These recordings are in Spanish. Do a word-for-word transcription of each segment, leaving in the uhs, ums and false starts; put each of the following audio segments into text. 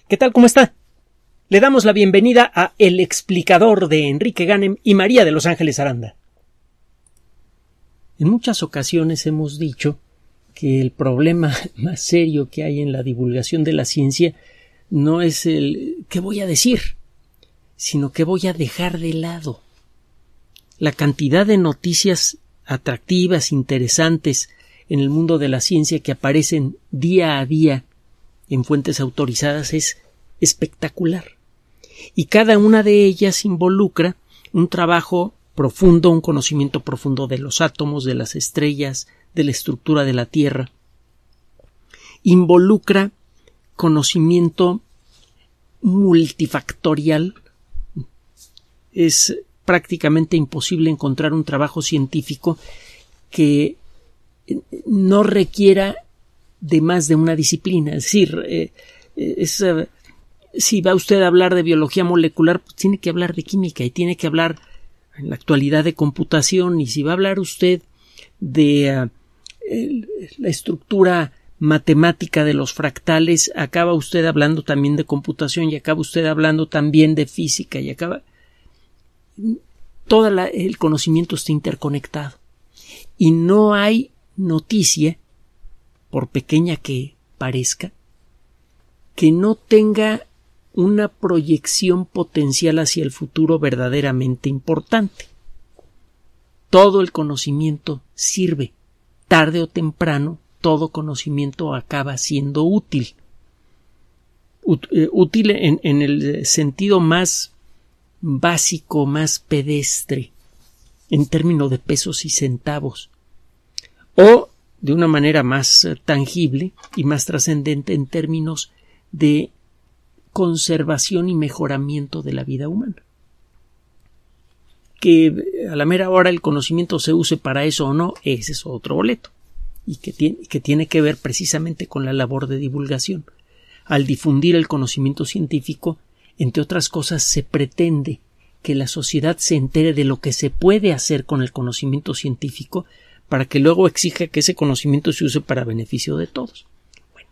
¿Qué tal? ¿Cómo está? Le damos la bienvenida a El Explicador de Enrique Ganem y María de Los Ángeles Aranda. En muchas ocasiones hemos dicho que el problema más serio que hay en la divulgación de la ciencia no es el ¿qué voy a decir?, sino que voy a dejar de lado. La cantidad de noticias atractivas, interesantes en el mundo de la ciencia que aparecen día a día en fuentes autorizadas es espectacular. Y cada una de ellas involucra un trabajo profundo, un conocimiento profundo de los átomos, de las estrellas, de la estructura de la Tierra. Involucra conocimiento multifactorial. Es prácticamente imposible encontrar un trabajo científico que no requiera de más de una disciplina. Es decir, eh, es, uh, si va usted a hablar de biología molecular, pues tiene que hablar de química y tiene que hablar en la actualidad de computación, y si va a hablar usted de uh, el, la estructura matemática de los fractales, acaba usted hablando también de computación y acaba usted hablando también de física y acaba... Todo la, el conocimiento está interconectado y no hay noticia, por pequeña que parezca, que no tenga una proyección potencial hacia el futuro verdaderamente importante. Todo el conocimiento sirve. Tarde o temprano, todo conocimiento acaba siendo útil. Útil en, en el sentido más básico, más pedestre, en términos de pesos y centavos, o de una manera más tangible y más trascendente en términos de conservación y mejoramiento de la vida humana. Que a la mera hora el conocimiento se use para eso o no, ese es otro boleto, y que tiene, que tiene que ver precisamente con la labor de divulgación. Al difundir el conocimiento científico, entre otras cosas, se pretende que la sociedad se entere de lo que se puede hacer con el conocimiento científico para que luego exija que ese conocimiento se use para beneficio de todos. Bueno,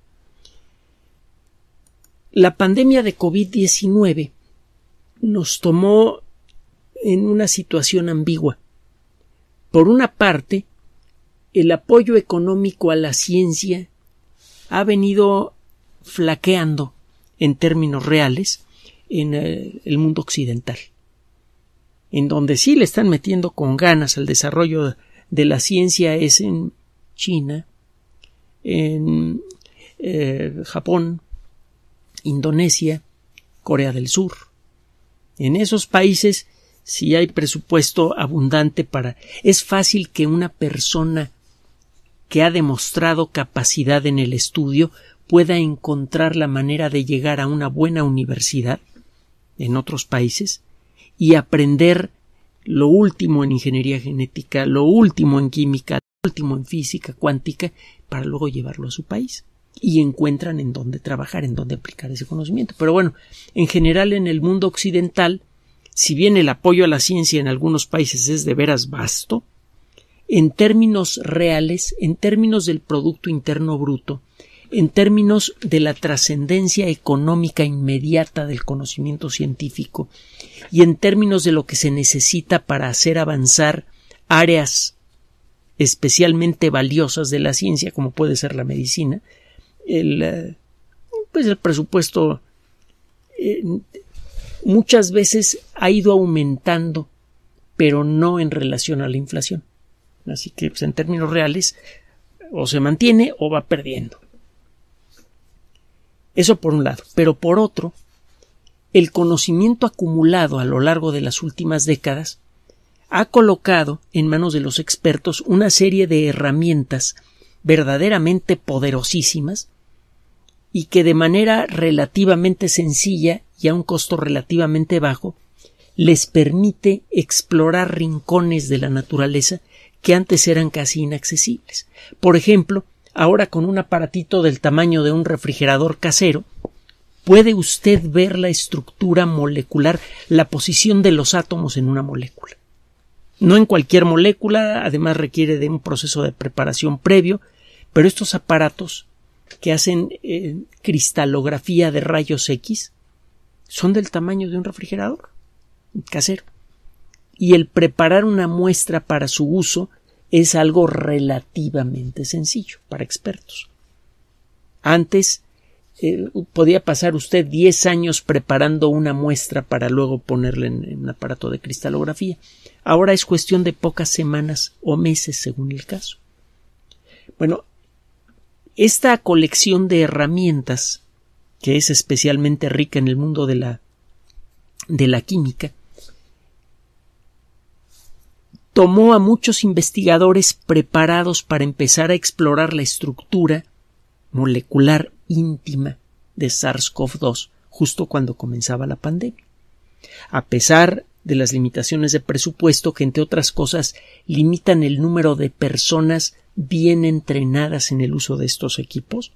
la pandemia de COVID diecinueve nos tomó en una situación ambigua. Por una parte, el apoyo económico a la ciencia ha venido flaqueando en términos reales en el mundo occidental, en donde sí le están metiendo con ganas al desarrollo de la ciencia es en China, en eh, Japón, Indonesia, Corea del Sur. En esos países sí hay presupuesto abundante para... Es fácil que una persona que ha demostrado capacidad en el estudio pueda encontrar la manera de llegar a una buena universidad en otros países y aprender lo último en ingeniería genética, lo último en química, lo último en física cuántica, para luego llevarlo a su país. Y encuentran en dónde trabajar, en dónde aplicar ese conocimiento. Pero bueno, en general en el mundo occidental, si bien el apoyo a la ciencia en algunos países es de veras vasto, en términos reales, en términos del Producto Interno Bruto, en términos de la trascendencia económica inmediata del conocimiento científico y en términos de lo que se necesita para hacer avanzar áreas especialmente valiosas de la ciencia, como puede ser la medicina, el, pues el presupuesto eh, muchas veces ha ido aumentando, pero no en relación a la inflación. Así que pues, en términos reales o se mantiene o va perdiendo. Eso por un lado, pero por otro, el conocimiento acumulado a lo largo de las últimas décadas ha colocado en manos de los expertos una serie de herramientas verdaderamente poderosísimas y que de manera relativamente sencilla y a un costo relativamente bajo les permite explorar rincones de la naturaleza que antes eran casi inaccesibles. Por ejemplo, ahora con un aparatito del tamaño de un refrigerador casero, puede usted ver la estructura molecular, la posición de los átomos en una molécula. No en cualquier molécula, además requiere de un proceso de preparación previo, pero estos aparatos que hacen eh, cristalografía de rayos X son del tamaño de un refrigerador casero. Y el preparar una muestra para su uso es algo relativamente sencillo para expertos. Antes eh, podía pasar usted diez años preparando una muestra para luego ponerla en, en un aparato de cristalografía. Ahora es cuestión de pocas semanas o meses según el caso. Bueno, esta colección de herramientas, que es especialmente rica en el mundo de la, de la química, tomó a muchos investigadores preparados para empezar a explorar la estructura molecular íntima de SARS CoV dos justo cuando comenzaba la pandemia. A pesar de las limitaciones de presupuesto que, entre otras cosas, limitan el número de personas bien entrenadas en el uso de estos equipos,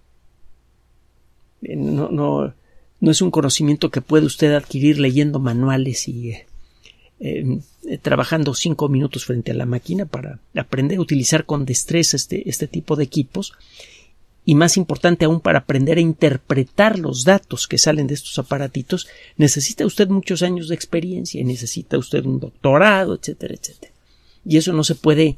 no, no, no es un conocimiento que puede usted adquirir leyendo manuales y eh, eh, trabajando cinco minutos frente a la máquina para aprender a utilizar con destreza este, este tipo de equipos, y más importante aún, para aprender a interpretar los datos que salen de estos aparatitos, necesita usted muchos años de experiencia, necesita usted un doctorado, etcétera, etcétera. Y eso no se puede,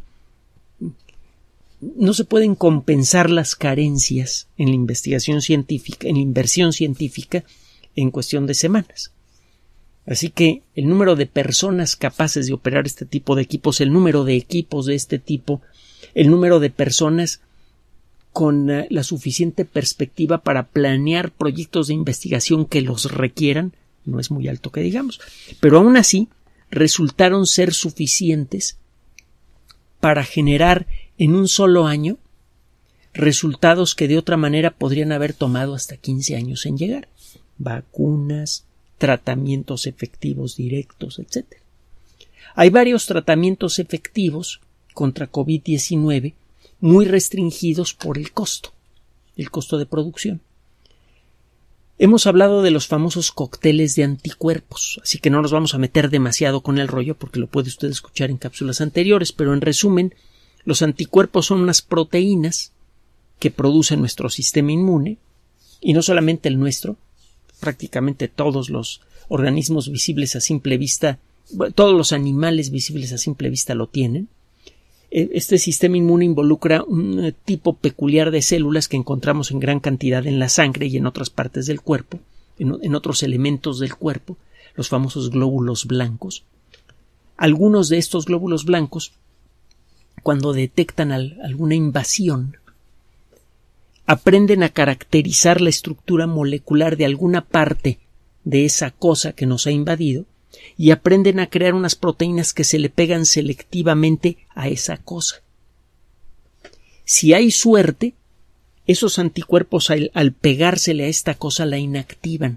no se pueden compensar las carencias en la investigación científica, en la inversión científica, en cuestión de semanas. Así que el número de personas capaces de operar este tipo de equipos, el número de equipos de este tipo, el número de personas con la suficiente perspectiva para planear proyectos de investigación que los requieran, no es muy alto que digamos, pero aún así resultaron ser suficientes para generar en un solo año resultados que de otra manera podrían haber tomado hasta quince años en llegar. Vacunas, tratamientos efectivos directos, etcétera. Hay varios tratamientos efectivos contra COVID diecinueve muy restringidos por el costo, el costo de producción. Hemos hablado de los famosos cócteles de anticuerpos, así que no nos vamos a meter demasiado con el rollo porque lo puede usted escuchar en cápsulas anteriores, pero en resumen, los anticuerpos son unas proteínas que produce nuestro sistema inmune, y no solamente el nuestro, prácticamente todos los organismos visibles a simple vista, todos los animales visibles a simple vista lo tienen. Este sistema inmune involucra un tipo peculiar de células que encontramos en gran cantidad en la sangre y en otras partes del cuerpo, en, en otros elementos del cuerpo, los famosos glóbulos blancos. Algunos de estos glóbulos blancos, cuando detectan al, alguna invasión, aprenden a caracterizar la estructura molecular de alguna parte de esa cosa que nos ha invadido y aprenden a crear unas proteínas que se le pegan selectivamente a esa cosa. Si hay suerte, esos anticuerpos al, al pegársele a esta cosa la inactivan.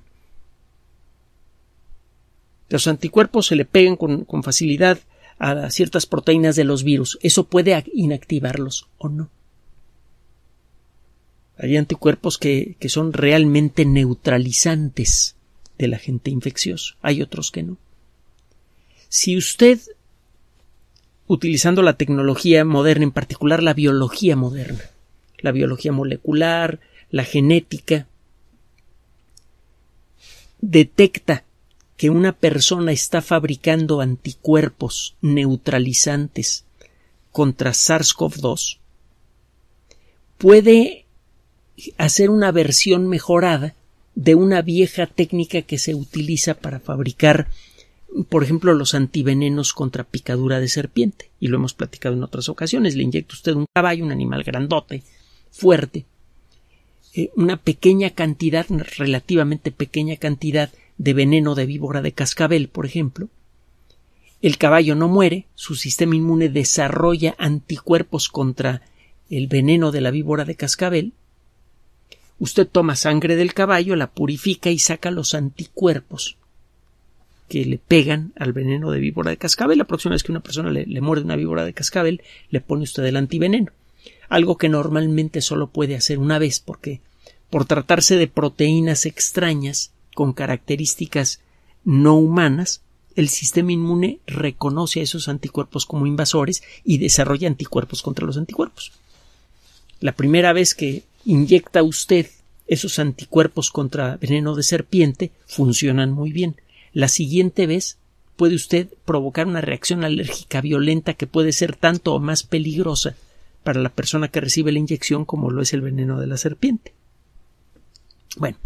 Los anticuerpos se le pegan con, con facilidad a ciertas proteínas de los virus. Eso puede inactivarlos o no. Hay anticuerpos que, que son realmente neutralizantes del agente infeccioso. Hay otros que no. Si usted, utilizando la tecnología moderna, en particular la biología moderna, la biología molecular, la genética, detecta que una persona está fabricando anticuerpos neutralizantes contra SARS CoV dos, puede hacer una versión mejorada de una vieja técnica que se utiliza para fabricar, por ejemplo, los antivenenos contra picadura de serpiente, y lo hemos platicado en otras ocasiones. Le inyecta usted un caballo, un animal grandote, fuerte, eh, una pequeña cantidad, una relativamente pequeña cantidad de veneno de víbora de cascabel, por ejemplo. El caballo no muere, su sistema inmune desarrolla anticuerpos contra el veneno de la víbora de cascabel. Usted toma sangre del caballo, la purifica y saca los anticuerpos que le pegan al veneno de víbora de cascabel. La próxima vez que una persona le, le muerde una víbora de cascabel, le pone usted el antiveneno. Algo que normalmente solo puede hacer una vez, porque por tratarse de proteínas extrañas con características no humanas, el sistema inmune reconoce a esos anticuerpos como invasores y desarrolla anticuerpos contra los anticuerpos. La primera vez que inyecta usted esos anticuerpos contra veneno de serpiente, funcionan muy bien. La siguiente vez puede usted provocar una reacción alérgica violenta que puede ser tanto o más peligrosa para la persona que recibe la inyección como lo es el veneno de la serpiente. Bueno,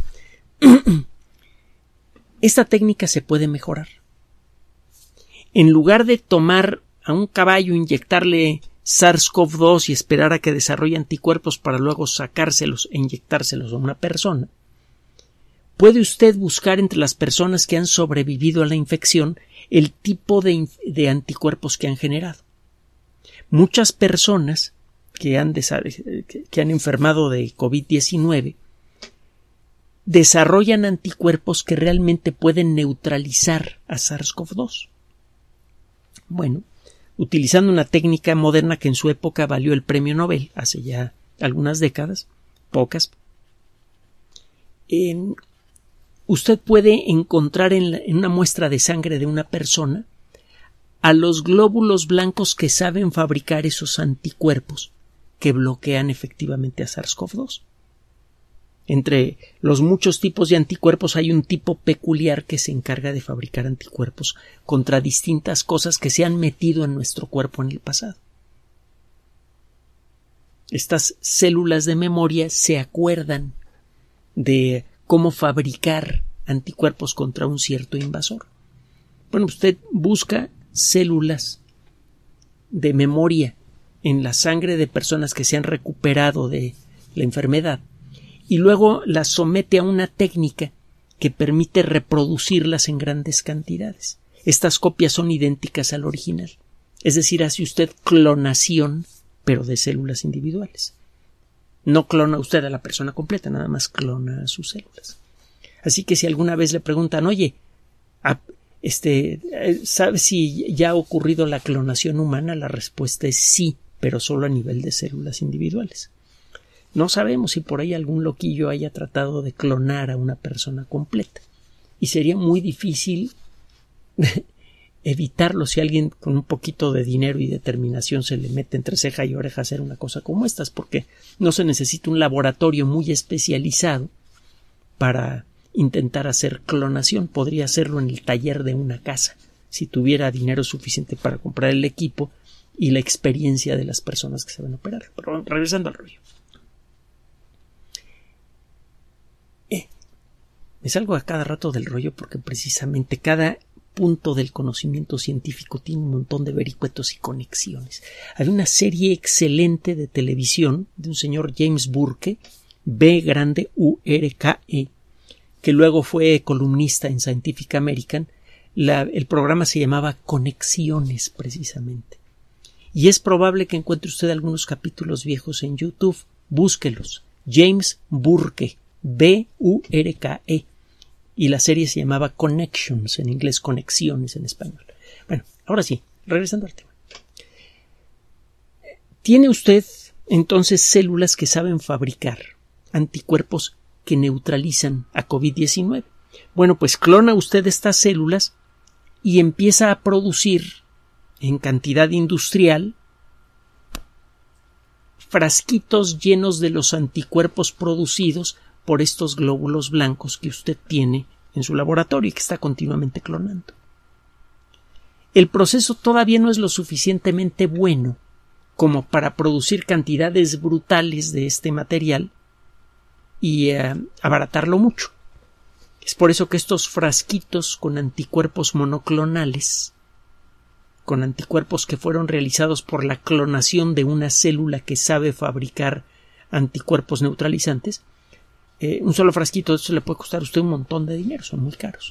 esta técnica se puede mejorar. En lugar de tomar a un caballo, inyectarle SARS-CoV dos y esperar a que desarrolle anticuerpos para luego sacárselos e inyectárselos a una persona, puede usted buscar entre las personas que han sobrevivido a la infección el tipo de, de anticuerpos que han generado. Muchas personas que han, que han enfermado de COVID diecinueve desarrollan anticuerpos que realmente pueden neutralizar a SARS-CoV dos. Bueno, utilizando una técnica moderna que en su época valió el premio Nobel, hace ya algunas décadas, pocas, en, usted puede encontrar en, la, en una muestra de sangre de una persona a los glóbulos blancos que saben fabricar esos anticuerpos que bloquean efectivamente a SARS-CoV dos. Entre los muchos tipos de anticuerpos hay un tipo peculiar que se encarga de fabricar anticuerpos contra distintas cosas que se han metido en nuestro cuerpo en el pasado. Estas células de memoria se acuerdan de cómo fabricar anticuerpos contra un cierto invasor. Bueno, usted busca células de memoria en la sangre de personas que se han recuperado de la enfermedad y luego las somete a una técnica que permite reproducirlas en grandes cantidades. Estas copias son idénticas al original. Es decir, hace usted clonación, pero de células individuales. No clona usted a la persona completa, nada más clona a sus células. Así que si alguna vez le preguntan, oye, este, ¿sabe si ya ha ocurrido la clonación humana? La respuesta es sí, pero solo a nivel de células individuales. No sabemos si por ahí algún loquillo haya tratado de clonar a una persona completa. Y sería muy difícil evitarlo si alguien con un poquito de dinero y determinación se le mete entre ceja y oreja a hacer una cosa como estas, porque no se necesita un laboratorio muy especializado para intentar hacer clonación. Podría hacerlo en el taller de una casa, si tuviera dinero suficiente para comprar el equipo y la experiencia de las personas que saben operar. Pero regresando al rollo. Me salgo a cada rato del rollo porque precisamente cada punto del conocimiento científico tiene un montón de vericuetos y conexiones. Hay una serie excelente de televisión de un señor James Burke, B grande U R K E, que luego fue columnista en Scientific American. La, el programa se llamaba Conexiones, precisamente. Y es probable que encuentre usted algunos capítulos viejos en YouTube. Búsquelos. James Burke, B U R K E, y la serie se llamaba Connections, en inglés Conexiones en español. Bueno, ahora sí, regresando al tema. Tiene usted entonces células que saben fabricar anticuerpos que neutralizan a COVID diecinueve. Bueno, pues clona usted estas células y empieza a producir en cantidad industrial frasquitos llenos de los anticuerpos producidos por estos glóbulos blancos que usted tiene en su laboratorio y que está continuamente clonando. El proceso todavía no es lo suficientemente bueno como para producir cantidades brutales de este material y eh, abaratarlo mucho. Es por eso que estos frasquitos con anticuerpos monoclonales, con anticuerpos que fueron realizados por la clonación de una célula que sabe fabricar anticuerpos neutralizantes, Eh, un solo frasquito de esto le puede costar a usted un montón de dinero, son muy caros.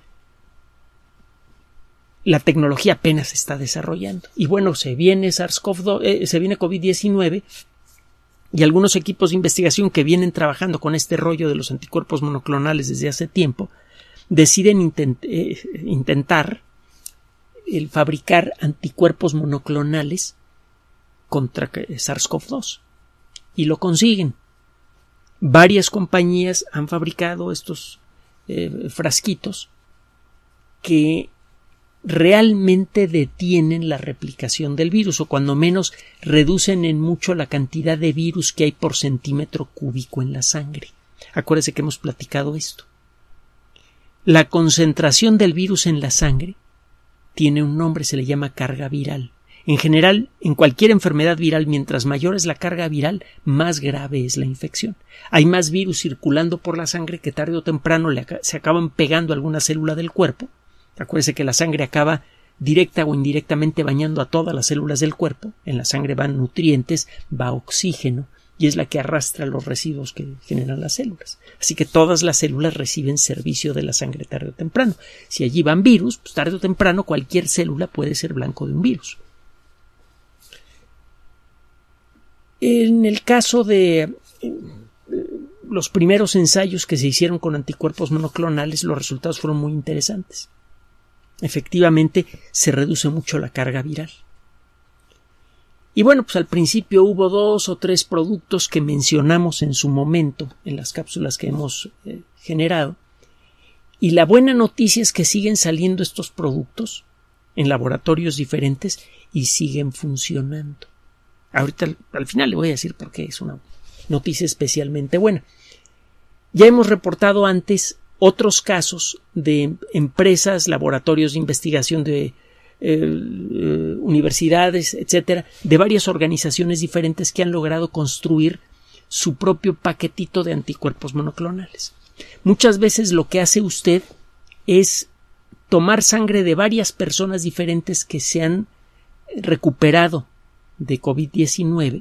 La tecnología apenas se está desarrollando. Y bueno, se viene SARS-CoV dos, eh, se viene COVID diecinueve y algunos equipos de investigación que vienen trabajando con este rollo de los anticuerpos monoclonales desde hace tiempo deciden intent eh, intentar el fabricar anticuerpos monoclonales contra SARS-CoV dos y lo consiguen. Varias compañías han fabricado estos eh, frasquitos que realmente detienen la replicación del virus, o cuando menos reducen en mucho la cantidad de virus que hay por centímetro cúbico en la sangre. Acuérdese que hemos platicado esto. La concentración del virus en la sangre tiene un nombre, se le llama carga viral. En general, en cualquier enfermedad viral, mientras mayor es la carga viral, más grave es la infección. Hay más virus circulando por la sangre que tarde o temprano le ac- se acaban pegando a alguna célula del cuerpo. Acuérdese que la sangre acaba directa o indirectamente bañando a todas las células del cuerpo. En la sangre van nutrientes, va oxígeno, y es la que arrastra los residuos que generan las células. Así que todas las células reciben servicio de la sangre tarde o temprano. Si allí van virus, pues tarde o temprano cualquier célula puede ser blanco de un virus. En el caso de eh, los primeros ensayos que se hicieron con anticuerpos monoclonales, los resultados fueron muy interesantes. Efectivamente, se reduce mucho la carga viral. Y bueno, pues al principio hubo dos o tres productos que mencionamos en su momento en las cápsulas que hemos eh, generado. Y la buena noticia es que siguen saliendo estos productos en laboratorios diferentes y siguen funcionando. Ahorita al, al final le voy a decir por qué es una noticia especialmente buena. Ya hemos reportado antes otros casos de empresas, laboratorios de investigación de eh, eh, universidades, etcétera, de varias organizaciones diferentes que han logrado construir su propio paquetito de anticuerpos monoclonales. Muchas veces lo que hace usted es tomar sangre de varias personas diferentes que se han recuperado de COVID diecinueve,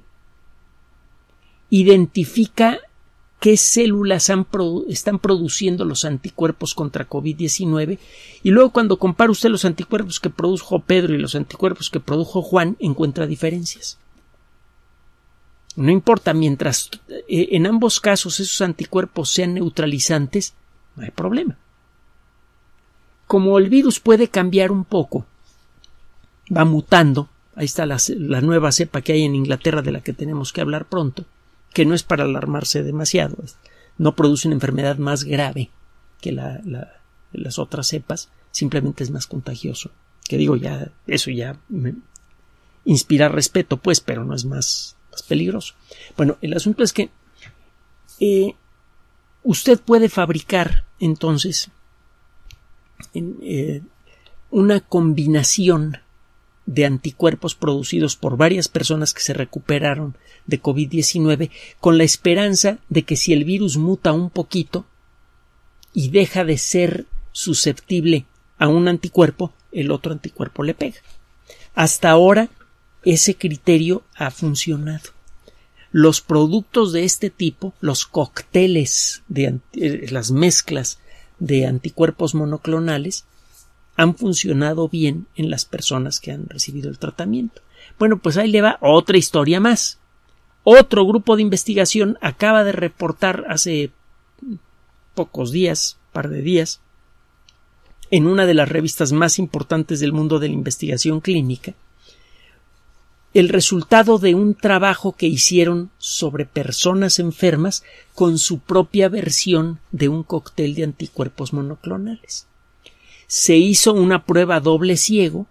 identifica qué células han produ- están produciendo los anticuerpos contra COVID diecinueve y luego cuando compara usted los anticuerpos que produjo Pedro y los anticuerpos que produjo Juan, encuentra diferencias. No importa, mientras eh, en ambos casos esos anticuerpos sean neutralizantes, no hay problema. Como el virus puede cambiar un poco, va mutando. Ahí está la, la nueva cepa que hay en Inglaterra de la que tenemos que hablar pronto, que no es para alarmarse demasiado. No produce una enfermedad más grave que la, la, las otras cepas, simplemente es más contagioso. Que digo, ya eso ya me inspira respeto, pues, pero no es más, más peligroso. Bueno, el asunto es que eh, usted puede fabricar, entonces, en, eh, una combinación de anticuerpos producidos por varias personas que se recuperaron de COVID diecinueve con la esperanza de que si el virus muta un poquito y deja de ser susceptible a un anticuerpo, el otro anticuerpo le pega. Hasta ahora ese criterio ha funcionado. Los productos de este tipo, los cócteles de eh, las mezclas de anticuerpos monoclonales, han funcionado bien en las personas que han recibido el tratamiento. Bueno, pues ahí le va otra historia más. Otro grupo de investigación acaba de reportar hace pocos días, par de días, en una de las revistas más importantes del mundo de la investigación clínica, el resultado de un trabajo que hicieron sobre personas enfermas con su propia versión de un cóctel de anticuerpos monoclonales. Se hizo una prueba doble ciego,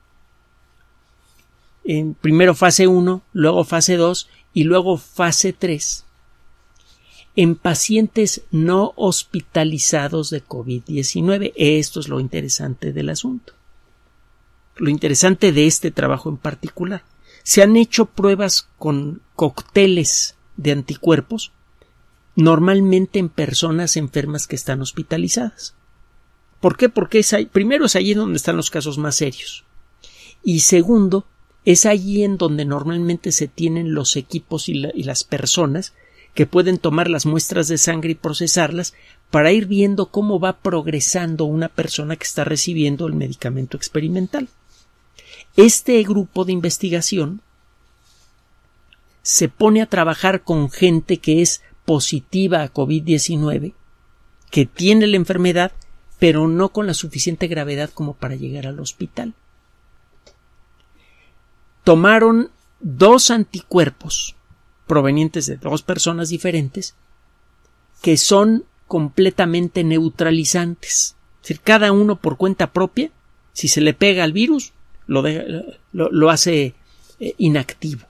en primero fase uno, luego fase dos y luego fase tres, en pacientes no hospitalizados de COVID diecinueve. Esto es lo interesante del asunto. Lo interesante de este trabajo en particular. Se han hecho pruebas con cócteles de anticuerpos, normalmente en personas enfermas que están hospitalizadas. ¿Por qué? Porque es ahí, primero es allí donde están los casos más serios. Y segundo, es allí en donde normalmente se tienen los equipos y, la, y las personas que pueden tomar las muestras de sangre y procesarlas para ir viendo cómo va progresando una persona que está recibiendo el medicamento experimental. Este grupo de investigación se pone a trabajar con gente que es positiva a COVID diecinueve, que tiene la enfermedad, pero no con la suficiente gravedad como para llegar al hospital. Tomaron dos anticuerpos provenientes de dos personas diferentes que son completamente neutralizantes. Es decir, cada uno por cuenta propia, es Si se le pega al virus, lo, de, lo, lo hace eh, inactivo.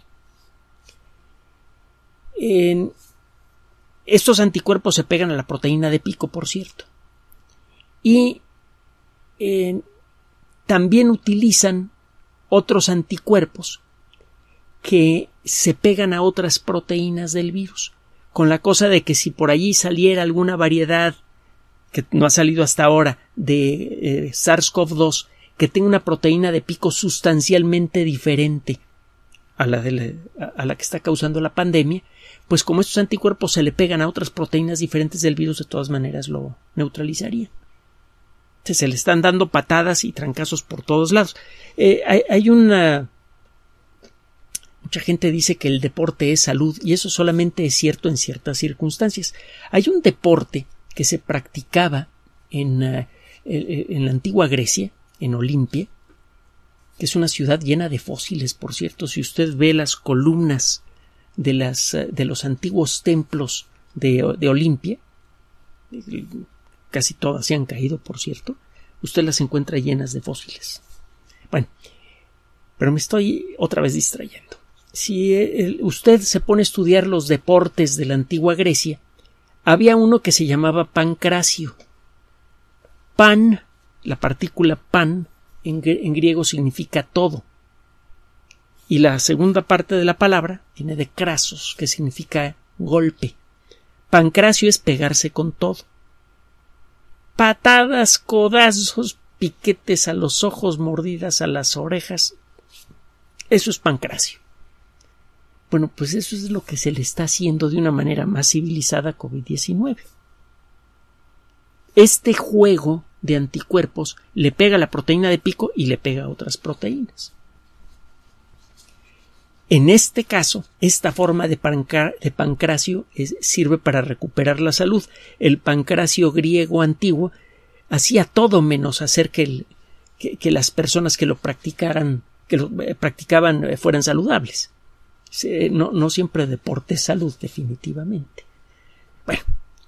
En, estos anticuerpos se pegan a la proteína de pico, por cierto. Y eh, también utilizan otros anticuerpos que se pegan a otras proteínas del virus, con la cosa de que si por allí saliera alguna variedad que no ha salido hasta ahora de eh, SARS-CoV dos que tenga una proteína de pico sustancialmente diferente a la, de la, a la que está causando la pandemia, pues como estos anticuerpos se le pegan a otras proteínas diferentes del virus, de todas maneras lo neutralizarían. Entonces, se le están dando patadas y trancazos por todos lados. Eh, hay, hay una... Mucha gente dice que el deporte es salud, y eso solamente es cierto en ciertas circunstancias. Hay un deporte que se practicaba en, uh, en la antigua Grecia, en Olimpia, que es una ciudad llena de fósiles, por cierto. Si usted ve las columnas de, las, uh, de los antiguos templos de, de Olimpia, casi todas se han caído, por cierto, usted las encuentra llenas de fósiles. Bueno, pero me estoy otra vez distrayendo. Si el, usted se pone a estudiar los deportes de la antigua Grecia, había uno que se llamaba pancracio. Pan, la partícula pan, en, en griego significa todo. Y la segunda parte de la palabra viene de krasos, que significa golpe. Pancracio es pegarse con todo. Patadas, codazos, piquetes a los ojos, mordidas a las orejas. Eso es pancracio. Bueno, pues eso es lo que se le está haciendo de una manera más civilizada a COVID diecinueve. Este juego de anticuerpos le pega a la proteína de pico y le pega a otras proteínas. En este caso, esta forma de, pancra- de pancracio es, sirve para recuperar la salud. El pancracio griego antiguo hacía todo menos hacer que, el, que, que las personas que lo practicaran, que lo eh, practicaban eh, fueran saludables. No, no siempre deporte es salud, definitivamente. Bueno,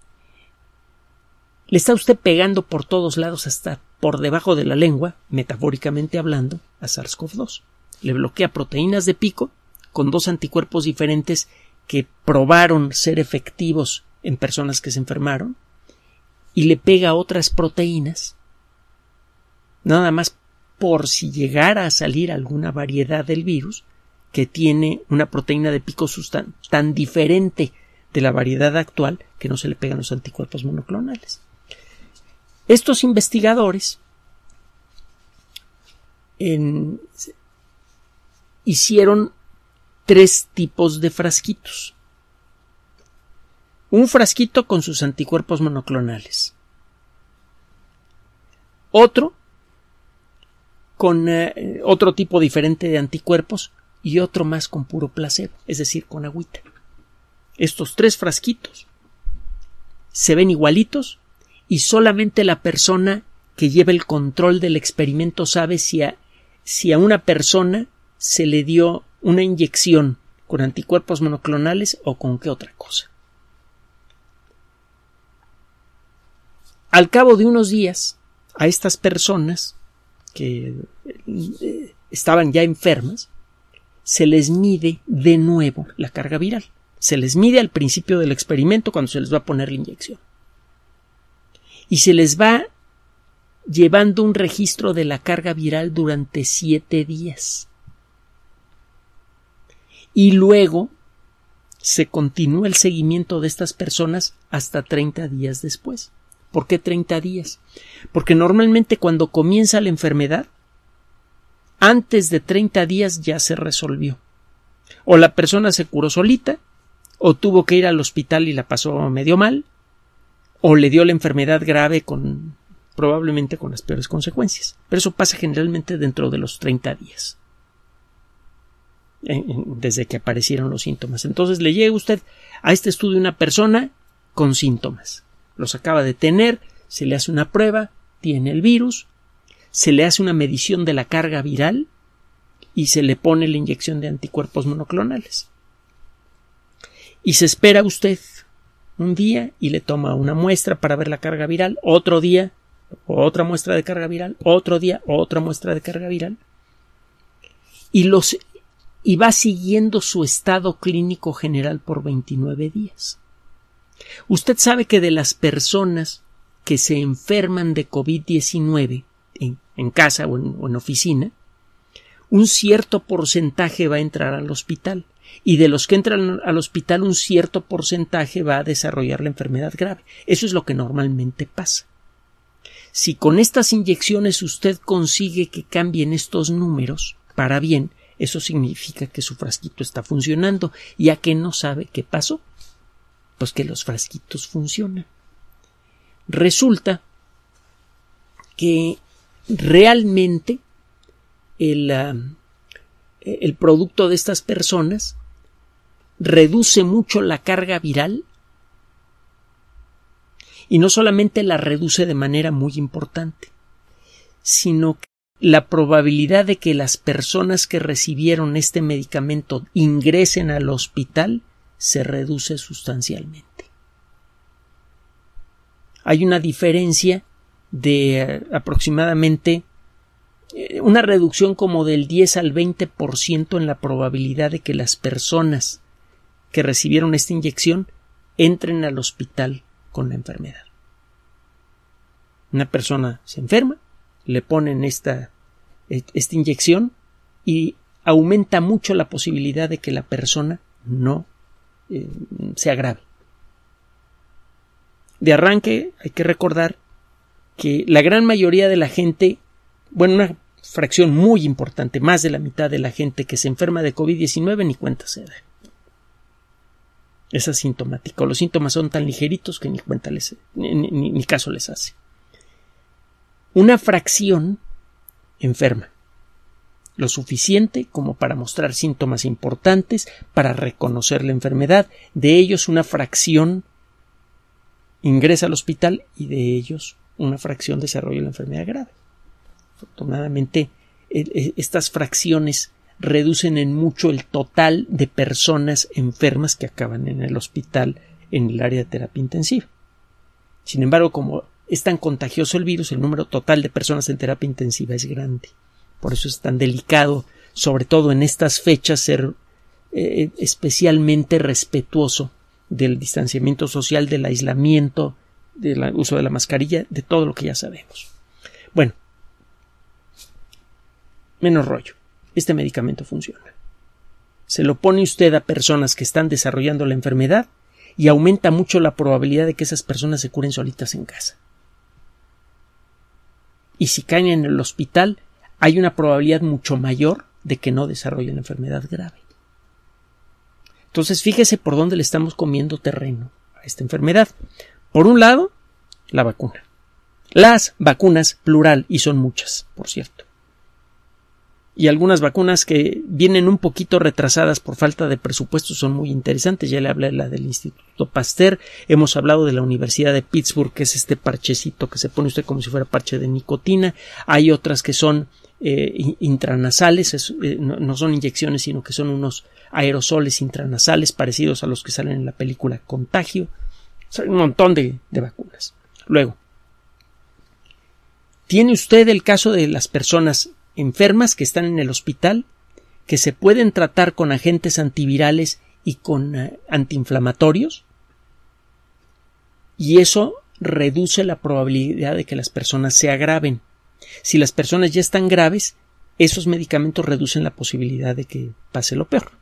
le está usted pegando por todos lados, hasta por debajo de la lengua, metafóricamente hablando, a SARS-CoV dos. Le bloquea proteínas de pico con dos anticuerpos diferentes que probaron ser efectivos en personas que se enfermaron, y le pega a otras proteínas, nada más por si llegara a salir alguna variedad del virus que tiene una proteína de pico sustan- tan diferente de la variedad actual que no se le pegan los anticuerpos monoclonales. Estos investigadores en, hicieron tres tipos de frasquitos. Un frasquito con sus anticuerpos monoclonales. Otro con eh, otro tipo diferente de anticuerpos y otro más con puro placebo, es decir, con agüita. Estos tres frasquitos se ven igualitos y solamente la persona que lleva el control del experimento sabe si a, si a una persona se le dio una inyección con anticuerpos monoclonales o con qué otra cosa. Al cabo de unos días, a estas personas que eh, estaban ya enfermas, se les mide de nuevo la carga viral. Se les mide al principio del experimento cuando se les va a poner la inyección. Y se les va llevando un registro de la carga viral durante siete días. Y luego se continúa el seguimiento de estas personas hasta treinta días después. ¿Por qué treinta días? Porque normalmente cuando comienza la enfermedad, antes de treinta días ya se resolvió. O la persona se curó solita, o tuvo que ir al hospital y la pasó medio mal, o le dio la enfermedad grave con probablemente con las peores consecuencias. Pero eso pasa generalmente dentro de los treinta días, desde que aparecieron los síntomas. Entonces le llega usted a este estudio una persona con síntomas. Los acaba de tener, se le hace una prueba, tiene el virus, se le hace una medición de la carga viral y se le pone la inyección de anticuerpos monoclonales. Y se espera usted un día y le toma una muestra para ver la carga viral, otro día otra muestra de carga viral, otro día, otra muestra de carga viral, y, los, y va siguiendo su estado clínico general por veintinueve días. Usted sabe que de las personas que se enferman de COVID diecinueve en, en casa o en, o en oficina, un cierto porcentaje va a entrar al hospital, y de los que entran al hospital un cierto porcentaje va a desarrollar la enfermedad grave. Eso es lo que normalmente pasa. Si con estas inyecciones usted consigue que cambien estos números para bien, eso significa que su frasquito está funcionando. ¿Y a qué no sabe qué pasó? Pues que los frasquitos funcionan. Resulta que realmente el, uh, el producto de estas personas reduce mucho la carga viral, y no solamente la reduce de manera muy importante, sino que la probabilidad de que las personas que recibieron este medicamento ingresen al hospital se reduce sustancialmente. Hay una diferencia de uh, aproximadamente eh, una reducción como del diez al veinte por ciento en la probabilidad de que las personas que recibieron esta inyección entren al hospital con la enfermedad. Una persona se enferma, le ponen esta, esta inyección y aumenta mucho la posibilidad de que la persona no eh, se agrave. De arranque hay que recordar que la gran mayoría de la gente, bueno, una fracción muy importante, más de la mitad de la gente que se enferma de COVID diecinueve ni cuenta se da. Es asintomático. Los síntomas son tan ligeritos que ni cuenta les, ni, ni, ni caso les hace. Una fracción enferma, lo suficiente como para mostrar síntomas importantes, para reconocer la enfermedad. De ellos una fracción ingresa al hospital y de ellos una fracción desarrolla la enfermedad grave. Afortunadamente, estas fracciones reducen en mucho el total de personas enfermas que acaban en el hospital en el área de terapia intensiva. Sin embargo, como es tan contagioso el virus, el número total de personas en terapia intensiva es grande. Por eso es tan delicado, sobre todo en estas fechas, ser eh, especialmente respetuoso del distanciamiento social, del aislamiento, del uso de la mascarilla, de todo lo que ya sabemos. Bueno, menos rollo. Este medicamento funciona. Se lo pone usted a personas que están desarrollando la enfermedad y aumenta mucho la probabilidad de que esas personas se curen solitas en casa. Y si caen en el hospital, hay una probabilidad mucho mayor de que no desarrollen la enfermedad grave. Entonces, fíjese por dónde le estamos comiendo terreno a esta enfermedad. Por un lado, la vacuna. Las vacunas, plural, y son muchas, por cierto. Y algunas vacunas que vienen un poquito retrasadas por falta de presupuesto son muy interesantes. Ya le hablé de la del Instituto Pasteur, hemos hablado de la Universidad de Pittsburgh, que es este parchecito que se pone usted como si fuera parche de nicotina. Hay otras que son eh, intranasales, es, eh, no, no son inyecciones, sino que son unos aerosoles intranasales parecidos a los que salen en la película Contagio. O sea, un montón de, de vacunas. Luego, tiene usted el caso de las personas enfermas que están en el hospital, que se pueden tratar con agentes antivirales y con uh, antiinflamatorios, y eso reduce la probabilidad de que las personas se agraven. Si las personas ya están graves, esos medicamentos reducen la posibilidad de que pase lo peor.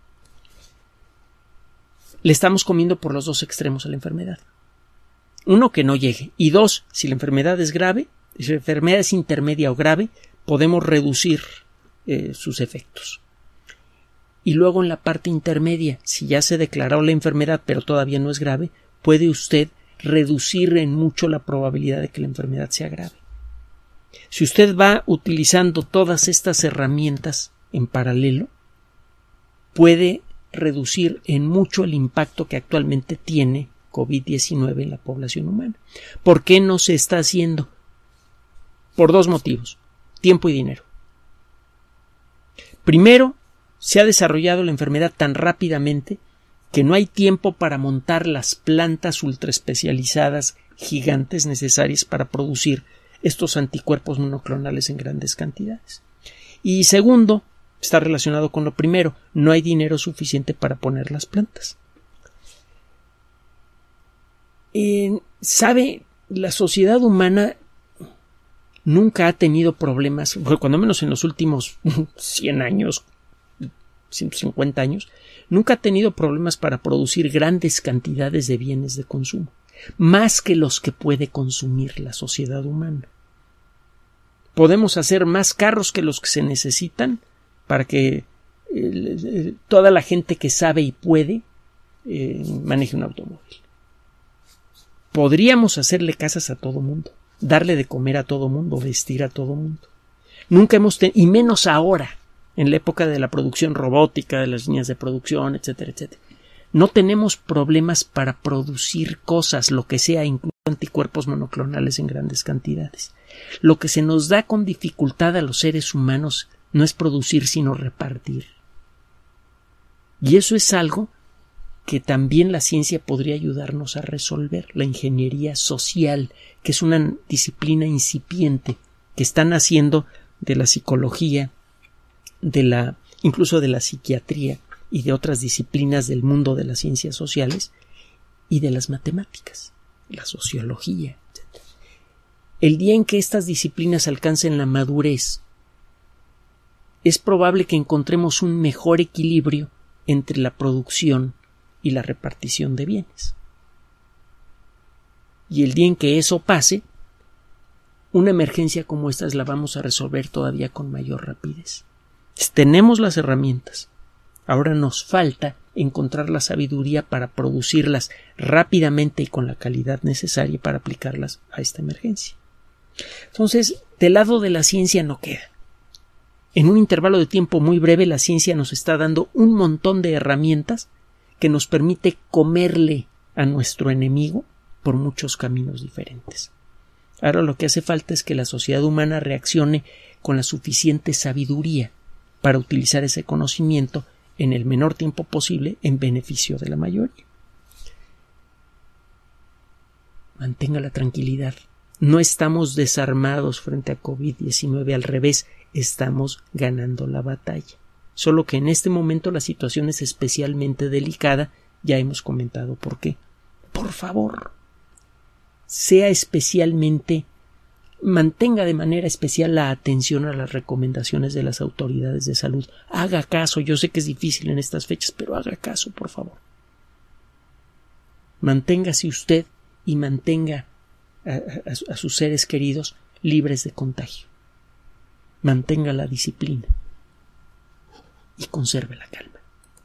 Le estamos comiendo por los dos extremos a la enfermedad. Uno, que no llegue, y dos, si la enfermedad es grave, si la enfermedad es intermedia o grave, podemos reducir eh, sus efectos. Y luego en la parte intermedia, si ya se declaró la enfermedad pero todavía no es grave, puede usted reducir en mucho la probabilidad de que la enfermedad sea grave. Si usted va utilizando todas estas herramientas en paralelo, puede reducir en mucho el impacto que actualmente tiene COVID diecinueve en la población humana. ¿Por qué no se está haciendo? Por dos motivos: tiempo y dinero. Primero, se ha desarrollado la enfermedad tan rápidamente que no hay tiempo para montar las plantas ultraespecializadas gigantes necesarias para producir estos anticuerpos monoclonales en grandes cantidades. Y segundo, está relacionado con lo primero, no hay dinero suficiente para poner las plantas. Eh, ¿Sabe? La sociedad humana nunca ha tenido problemas, cuando menos en los últimos cien años, ciento cincuenta años, nunca ha tenido problemas para producir grandes cantidades de bienes de consumo, más que los que puede consumir la sociedad humana. Podemos hacer más carros que los que se necesitan para que eh, toda la gente que sabe y puede eh, maneje un automóvil. Podríamos hacerle casas a todo mundo, darle de comer a todo mundo, vestir a todo mundo. Nunca hemos tenido, y menos ahora, en la época de la producción robótica, de las líneas de producción, etcétera, etcétera. No tenemos problemas para producir cosas, lo que sea, incluso anticuerpos monoclonales en grandes cantidades. Lo que se nos da con dificultad a los seres humanos no es producir, sino repartir. Y eso es algo que también la ciencia podría ayudarnos a resolver, la ingeniería social, que es una disciplina incipiente que está naciendo de la psicología, de la, incluso de la psiquiatría y de otras disciplinas del mundo de las ciencias sociales y de las matemáticas, la sociología, etcétera. El día en que estas disciplinas alcancen la madurez, es probable que encontremos un mejor equilibrio entre la producción y la repartición de bienes. Y el día en que eso pase, una emergencia como esta la vamos a resolver todavía con mayor rapidez. Tenemos las herramientas. Ahora nos falta encontrar la sabiduría para producirlas rápidamente y con la calidad necesaria para aplicarlas a esta emergencia. Entonces, del lado de la ciencia no queda. En un intervalo de tiempo muy breve, la ciencia nos está dando un montón de herramientas que nos permite comerle a nuestro enemigo por muchos caminos diferentes. Ahora lo que hace falta es que la sociedad humana reaccione con la suficiente sabiduría para utilizar ese conocimiento en el menor tiempo posible en beneficio de la mayoría. Mantenga la tranquilidad. No estamos desarmados frente a COVID diecinueve, al revés, estamos ganando la batalla. Solo que en este momento la situación es especialmente delicada, ya hemos comentado por qué. Por favor, sea especialmente, mantenga de manera especial la atención a las recomendaciones de las autoridades de salud. Haga caso, yo sé que es difícil en estas fechas, pero haga caso, por favor. Manténgase usted y mantenga a, a, a sus seres queridos libres de contagio. Mantenga la disciplina y conserve la calma.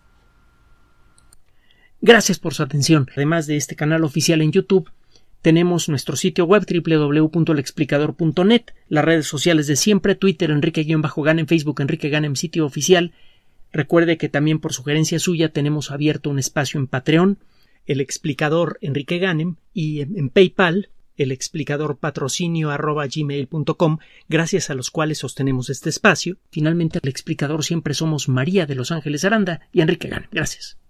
Gracias por su atención. Además de este canal oficial en YouTube, tenemos nuestro sitio web doble u doble u doble u punto el explicador punto net, las redes sociales de siempre, Twitter Enrique-Ganem, Facebook Enrique Ganem, sitio oficial. Recuerde que también por sugerencia suya tenemos abierto un espacio en Patreon, el explicador Enrique Ganem, y en, en PayPal, el explicador patrocinio arroba gmail punto com, gracias a los cuales sostenemos este espacio. Finalmente, el explicador siempre somos María de Los Ángeles Aranda y Enrique Ganem. Gracias.